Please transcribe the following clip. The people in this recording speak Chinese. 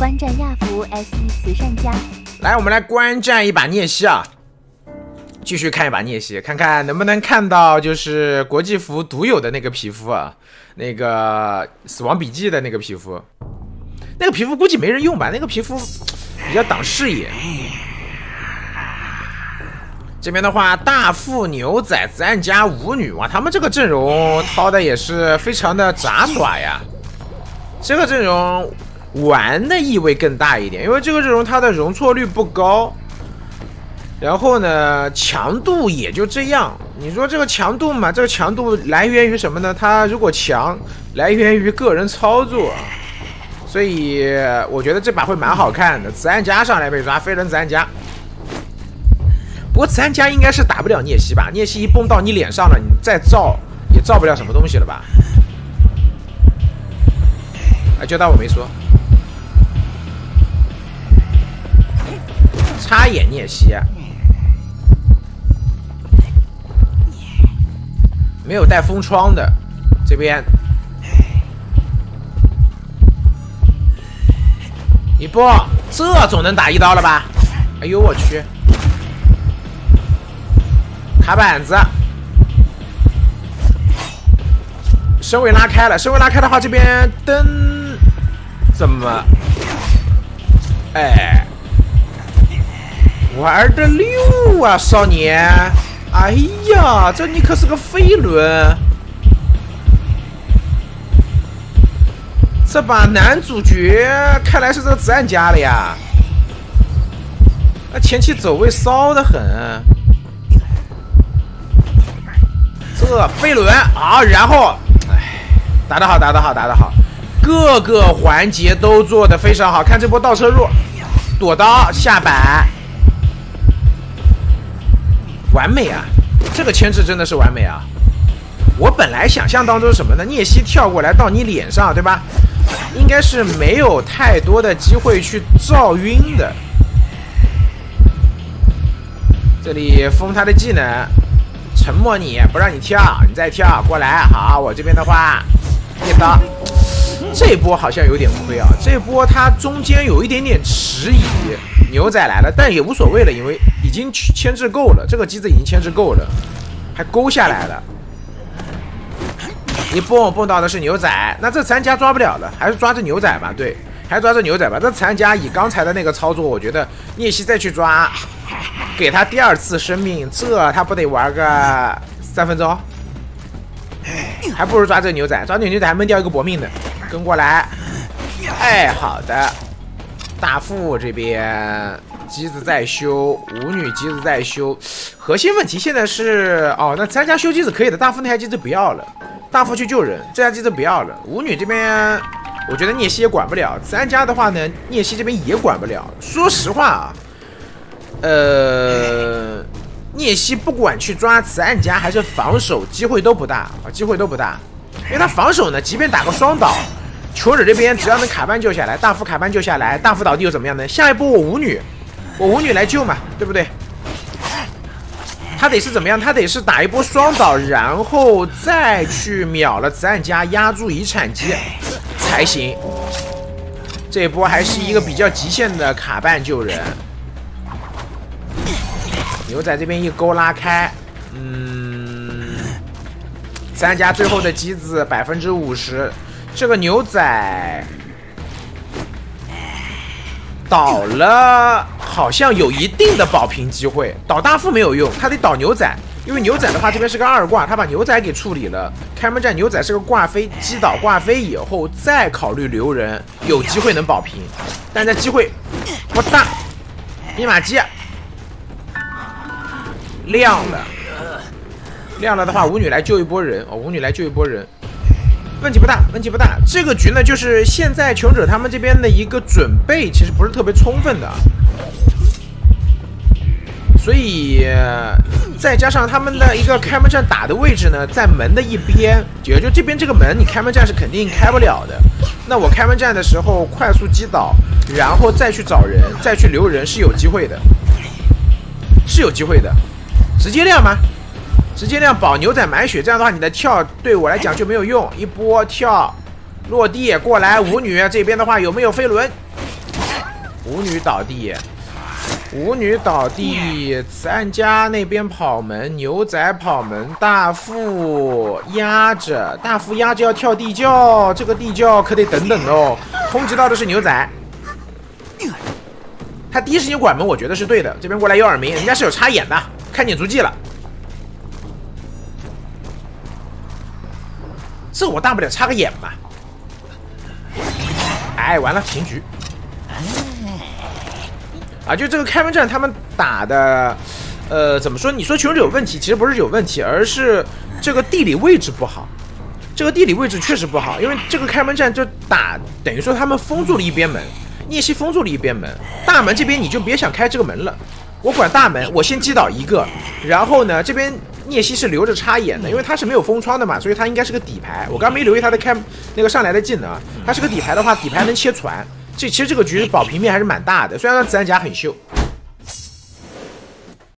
观战亚服 SE 慈善家。 来，我们来观战一把聂西啊，继续看一把聂西，看看能不能看到就是国际服独有的那个皮肤啊，那个死亡笔记的那个皮肤，那个皮肤估计没人用吧，那个皮肤比较挡视野。这边的话，大副、牛仔、子弹加舞女，哇，他们这个阵容掏的也是非常的杂耍呀。这个阵容玩的意味更大一点，因为这个阵容它的容错率不高，然后呢，强度也就这样。你说这个强度嘛，这个强度来源于什么呢？它如果强，来源于个人操作。所以我觉得这把会蛮好看的。子弹夹上来被抓，飞人子弹夹。不过子弹夹应该是打不了聂西吧？聂西一崩到你脸上了，你再造也造不了什么东西了吧？啊，就当我没说。插眼聂西，没有带封窗的，这边一波，这总能打一刀了吧？哎呦我去！卡板子，身位拉开了，身位拉开的话，这边灯怎么？哎，玩的溜啊，少年！哎呀，这你可是个飞轮！这把男主角看来是这个子弹夹了呀，那前期走位骚得很。这飞轮啊，然后，哎，打得好，打得好，打得好，各个环节都做得非常好。看这波倒车入，躲刀下板，完美啊！这个牵制真的是完美啊！我本来想象当中什么呢？聂西跳过来到你脸上，对吧？应该是没有太多的机会去照晕的。这里封他的技能。沉默你，不让你跳，你再跳过来。好，我这边的话，一刀。这一波好像有点亏啊，这一波他中间有一点点迟疑。牛仔来了，但也无所谓了，因为已经牵制够了，这个机子已经牵制够了，还勾下来了。一蹦到的是牛仔，那这残家抓不了了，还是抓着牛仔吧？对，还是抓着牛仔吧。这残家以刚才的那个操作，我觉得聂西再去抓。给他第二次生命，这他不得玩个3分钟？还不如抓这个牛仔，抓这个牛仔还闷掉一个搏命的，跟过来。哎，好的。大副这边机子在修，舞女机子在修。核心问题现在是哦，那3家修机子可以的，大副那台机子不要了，大副去救人，这台机子不要了。舞女这边，我觉得聂西也管不了。3家的话呢，聂西这边也管不了。说实话啊。聂西不管去抓子弹夹还是防守，机会都不大啊，机会都不大，因为他防守呢，即便打个双倒，求者这边只要能卡班救下来，大副卡班救下来，大副倒地又怎么样呢？下一波我舞女来救嘛，对不对？他得是怎么样？他得是打一波双倒，然后再去秒了子弹夹，压住遗产机才行。这一波还是一个比较极限的卡班救人。牛仔这边一勾拉开，3家最后的机子50%，这个牛仔倒了，好像有一定的保平机会。倒大副没有用，他得倒牛仔，因为牛仔的话这边是个2挂，他把牛仔给处理了。开门战牛仔是个挂飞，击倒挂飞以后再考虑留人，有机会能保平，但这机会不大。密码机。亮了的话，舞女来救一波人哦，舞女来救一波人，问题不大，问题不大。这个局呢，就是现在穷者他们这边的一个准备，其实不是特别充分的，所以再加上他们的一个开门战打的位置呢，在门的一边，也就这边这个门，你开门战是肯定开不了的。那我开门战的时候快速击倒，然后再去找人，再去留人是有机会的，是有机会的。直接亮吗？直接亮保牛仔满血，这样的话你的跳对我来讲就没有用。一波跳落地过来，舞女这边的话有没有飞轮？ 舞女倒地，舞女倒地，慈安家那边跑门，牛仔跑门，大副压着，大副压着要跳地窖，这个地窖可得等等哦。攻击到的是牛仔，他第一时间管门，我觉得是对的。这边过来有耳鸣，人家是有插眼的，看见足迹了。这我大不了插个眼嘛。哎，完了，平局。啊，就这个开门战，他们打的，怎么说？你说穷人有问题，其实不是有问题，而是这个地理位置不好。这个地理位置确实不好，因为这个开门战就打，等于说他们封住了一边门，聂西封住了一边门，大门这边你就别想开这个门了。我管大门，我先击倒一个，然后呢，这边聂西是留着插眼的，因为他是没有封窗的嘛，所以他应该是个底牌。我刚没留意他的那个上来的技能，他是个底牌的话，底牌能切船。其实这个局保平面还是蛮大的，虽然说自然甲很秀。